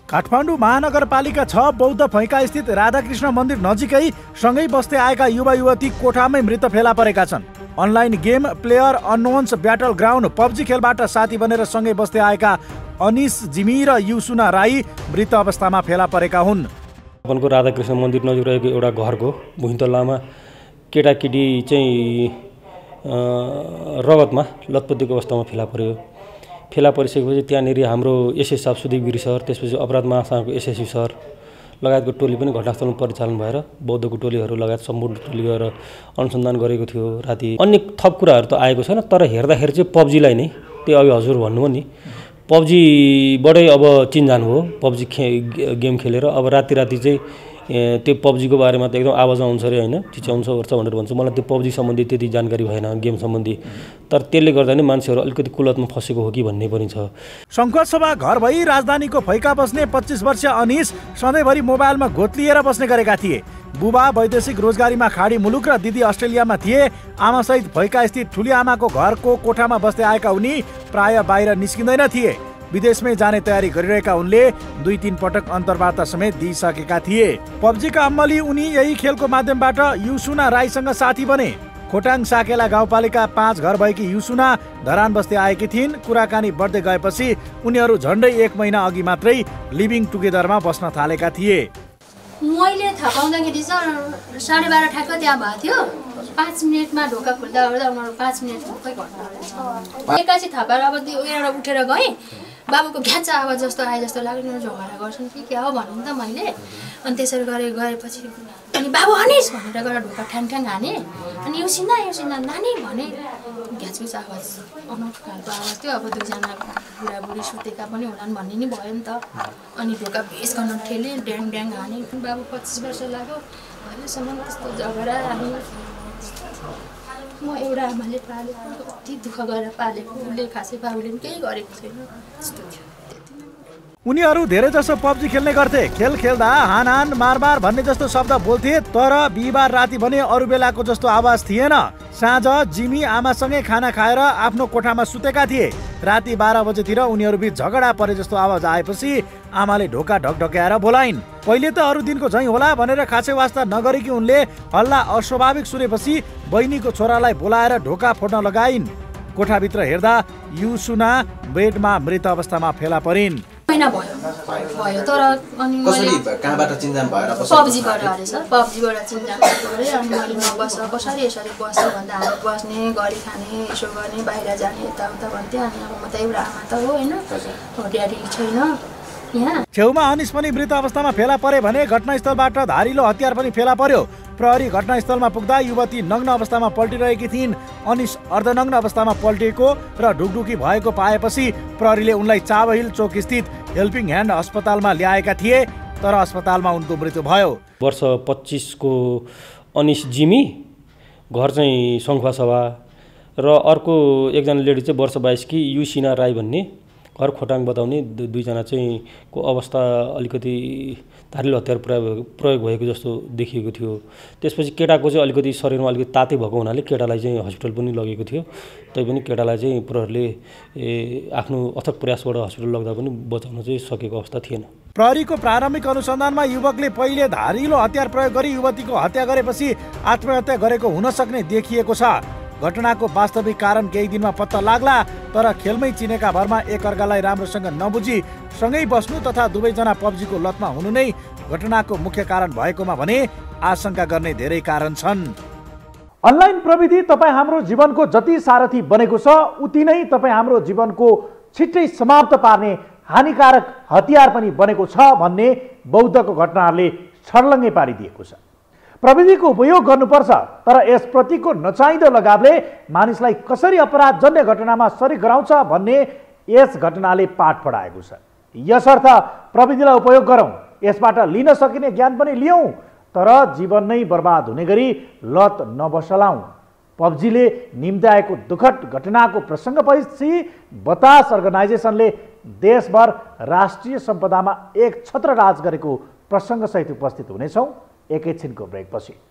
काठमाडौँ महानगरपालिका 6 बौद्ध फैका स्थित राधाकृष्ण मन्दिर नजिकै सँगै बस्दै आएका युवा युवती कोठामै मृत फेला परेका छन्। Online game player unknown's battle ground PUBG खेलबाट साथी बनेर सँगै बस्दै आएका अनिस जिमी र युसुना राई मृत अवस्थामा फेला परेका हुन्। अपनको राधाकृष्ण मन्दिर नजिक रहेको एउटा घरको भुइँतल्लामा केटाकेटी चाहिँ रगतमा लतपतीको अवस्थामा फेला पर्यो। फेला परिसकेपछि त्यहाँनिर हाम्रो एसएसएफ सुदीप गिरी सर, त्यसपछि अपराध महाशाखाको एसएससी सर लगायतको टोली पनि घटनास्थलमा परिचालन भएर बौद्धको टोलीहरू लगायत सम्पूर्ण टोली गएर अनुसन्धान गरेको थियो। राति अन्य थप कुराहरू त आएको छैन, तर हेर्दाखेरि चाहिँ पब्जीलाई नै त्यो अघि हजुर भन्नुभयो नि, पब्जीबाटै अब चिन्जान हो। पब्जी गेम खेलेर अब राति चाहिँ त्यो पब्जीको बारेमा त एकदम आवाज आउँछ अरे होइन, चिच्याउँछ ओर्छ भनेर भन्छ। मलाई त्यो पब्जी सम्बन्धी त्यति जानकारी भएन, गेम सम्बन्धी, तर त्यसले गर्दा नि मान्छेहरू अलिकति कुलतमा फसेको हो कि भन्ने पनि छ। सङ्कटसभा घर भई राजधानीको फैका बस्ने 25 वर्षीय अनिस सधैँभरि मोबाइलमा घोत्लिएर बस्ने गरेका थिए। बुबा वैदेशिक रोजगारीमा खाडी मुलुक र दिदी अस्ट्रेलियामा थिए। आमासहित फैका स्थित ठुली आमाको घरको कोठामा बस्दै आएका उनी प्राय बाहिर निस्किँदैन थिए। विदेशमै जाने तयारी गरिरहेका उनले 2-3 पटक अन्तर्वार्ता समेत दिइसकेका थिए। पब्जीका अम्मली उनी यही खेलको माध्यमबाट युसुना राईसँग साथी बने। खोटाङ साकेला गाउँपालिका 5 घर भएकी युसुना धरान बस्दै आएकी थिइन्। कुराकानी बढ्दै गएपछि उनीहरू झन्डै 1 महिना अघि मात्रै लिभिङ टुगेदरमा बस्न थालेका थिए। मैले थाहा पाउँदाखेरि चाहिँ 12:30 ठ्याक्क त्यहाँ भएको थियो। 5 मिनटमा ढोका खुल्दा ओर्दा उनीहरू 5 मिनट ढोकै घट्नु रहेछ। एक्कासी थाहा पाएर अब एउटा उठेर गएँ। बाबुको घ्याचा आवाज जस्तो आए जस्तो लाग्यो, उनीहरू झगडा गर्छन् कि क्या हो भने नि त मैले। अनि त्यसरी गएपछि अनि बाबु अनिस भनेर गएर ढोका ठ्याङ हाने। अनि युसिना नानी भने घ्याचघिच आवाज अनौठो खालको आवाज थियो। अब 2जना बुढाबुढी सुतेका पनि होलान् भन्ने नि भयो नि त। अनि ढोका भेस गर्न ठेले ड्याङ हाने। बाबु 25 वर्ष लाग्यो, अहिलेसम्म त्यस्तो झगडा हामी म एउटा आमाले पालेको, कति दुःख गरेर पालेको, उसले खासै बाबुले पनि केही गरेको छैन, त्यस्तो थियो। उनीहरू धेरैजसो पब्जी खेल्ने गर्थे। खेल खेल्दा हान मार भन्ने जस्तो शब्द बोल्थे, तर बिहिबार राति भने अरू बेलाको जस्तो आवाज थिएन। साँझ जिमी आमासँगै खाना खाएर आफ्नो कोठामा सुतेका थिए। राति 12 बजेतिर उनीहरूबीच झगडा परे जस्तो आवाज आएपछि आमाले ढोका ढकढक्याएर बोलाइन्। पहिले त अरू दिनको झैँ होला भनेर खासै वास्ता नगरेकी उनले हल्ला अस्वाभाविक सुनेपछि बहिनीको छोरालाई बोलाएर ढोका फोड्न लगाइन्। कोठाभित्र हेर्दा युसुना बेडमा मृत अवस्थामा फेला परिन्। महिना भयो तर अनि कसरी कहाँबाट चिन्जान भएर पब्जीबाट अरे सर, पब्जीबाट चिन्जान भएको अरे। अनि मैले नबस कसरी यसरी बस्छ भन्दा हामी बस्ने, गरी खाने, यसो गर्ने, बाहिर जाने, यताउता भन्थे। अनि अब म त एउटा आमा त हो होइन, ड्याडी छैन यहाँ। छेउमा अनिस पनि मृत अवस्थामा फेला परे भने घटनास्थलबाट धारिलो हतियार पनि फेला पर्यो। प्रहरी घटनास्थलमा पुग्दा युवती नग्न अवस्थामा पल्टिरहेकी थिइन्। अनिस अर्धनग्न अवस्थामा पल्टिएको र ढुकढुकी भएको पाएपछि प्रहरीले उनलाई चाबहिल चोक स्थित हेल्पिङ ह्यान्ड अस्पतालमा ल्याएका थिए, तर अस्पतालमा उनको मृत्यु भयो। वर्ष 25 को अनिस जिमी, घर चाहिँ सङ्खुवासभा, र अर्को एकजना लेडी चाहिँ वर्ष 22 की युसिना राई भन्ने, घर खोटाङ बताउने। 2जना चाहिँ को अवस्था अलिकति धारिलो हतियार प्रयोग भएको जस्तो देखिएको थियो। त्यसपछि केटाको चाहिँ अलिकति शरीरमा अलिकति तातै भएको हुनाले केटालाई चाहिँ हस्पिटल पनि लगेको थियो। तैपनि केटालाई चाहिँ प्रहरीले आफ्नो अथक प्रयासबाट हस्पिटल लग्दा पनि बचाउन चाहिँ सकेको अवस्था थिएन। प्रहरीको प्रारम्भिक अनुसन्धानमा युवकले पहिले धारिलो हतियार प्रयोग गरी युवतीको हत्या गरेपछि आत्महत्या गरेको हुन सक्ने देखिएको छ। घटनाको वास्तविक कारण केही दिनमा पत्ता लाग्ला, तर खेलमै चिनेका भरमा एकअर्कालाई राम्रोसँग नबुझी सँगै बस्नु तथा दुवैजना पब्जीको लतमा हुनु नै घटनाको मुख्य कारण भएकोमा भने आशंका गर्ने धेरै कारण छन्। अनलाइन प्रविधि तपाईँ हाम्रो जीवनको जति सारथी बनेको छ, उति नै तपाईँ हाम्रो जीवनको छिट्टै समाप्त पार्ने हानिकारक हतियार पनि बनेको छ भन्ने बौद्धको घटनाहरूले छर्लङ्गै पारिदिएको छ। प्रविधिको उपयोग गर्नुपर्छ, तर यसप्रतिको नचाहिँदो लगावले मानिसलाई कसरी अपराधजन्य घटनामा सरिक गराउँछ भन्ने यस घटनाले पाठ पढाएको छ। यसर्थ प्रविधिलाई उपयोग गरौँ, यसबाट लिन सकिने ज्ञान पनि लियौँ, तर जीवन नै बर्बाद हुने गरी लत नबसलाउँ। पब्जीले निम्त्याएको दुःखद घटनाको प्रसङ्गपछि बतास अर्गनाइजेसनले देशभर राष्ट्रिय सम्पदामा एक छत्र राज गरेको प्रसङ्गसहित उपस्थित हुनेछौँ एकैछिनको ब्रेकपछि।